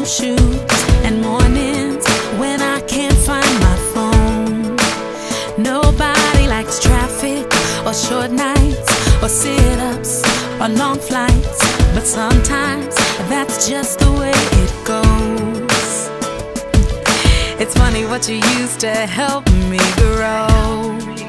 shoes and mornings when I can't find my phone. Nobody likes traffic or short nights or sit-ups or long flights, but sometimes that's just the way it goes. It's funny what you used to help me grow.